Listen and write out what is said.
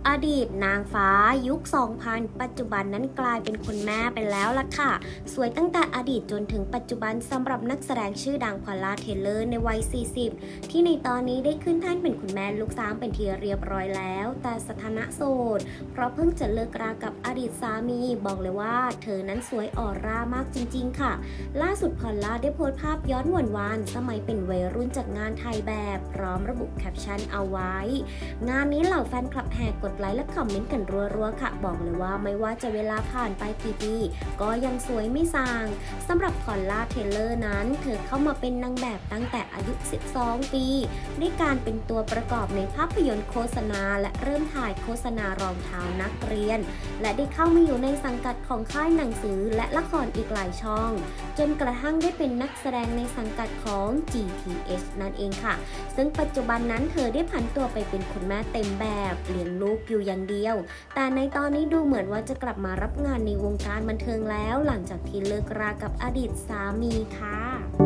อดีตนางฟ้ายุค 2000 ปัจจุบันนั้นกลายเป็นคุณแม่ไปแล้วล่ะค่ะ สวยตั้งแต่อดีตจนถึงปัจจุบันสำหรับนักแสดงชื่อดังพอลล่า เทเลอร์ในวัย 40 ที่ในตอนนี้ได้ขึ้นแท่นเป็นคุณแม่ลูก3เป็นที่เรียบร้อยแล้ว แต่สถานะโสด เพราะเพิ่งจะเลิกรากับอดีตสามี บอกเลยว่าเธอนั้นสวยออร่ามากจริงๆค่ะล่าสุดพอลล่าได้โพสต์ภาพย้อนหวานๆสมัยเป็นวัยรุ่นจากงานถ่ายแบบพร้อมระบุแคปชั่นเอาไว้งานนี้เหล่าแฟนคลับแห่กดไลค์และคอมเมนต์กันรัวๆค่ะบอกเลยว่าไม่ว่าจะเวลาผ่านไปกี่ปีก็ยังสวยไม่ส่างสำหรับพอลล่า เทเลอร์นั้นเธอเข้ามาเป็นนางแบบตั้งแต่อายุ 12 ปีด้วยการเป็นตัวประกอบในภาพยนตร์โฆษณาและเริ่มถ่ายโฆษณารองเท้านักเรียนและได้เข้ามาอยู่ในสังกัดของค่ายหนังสือและละครอีกหลายช่องจนกระทั่งได้เป็นนักแสดงในสังกัดของ GTH นั่นเองค่ะซึ่งปัจจุบันนั้นเธอได้ผันตัวไปเป็นคุณแม่เต็มแบบเลี้ยงลูกอยู่อย่างเดียวแต่ในตอนนี้ดูเหมือนว่าจะกลับมารับงานในวงการบันเทิงแล้วหลังจากที่เลิกรากับอดีตสามีค่ะ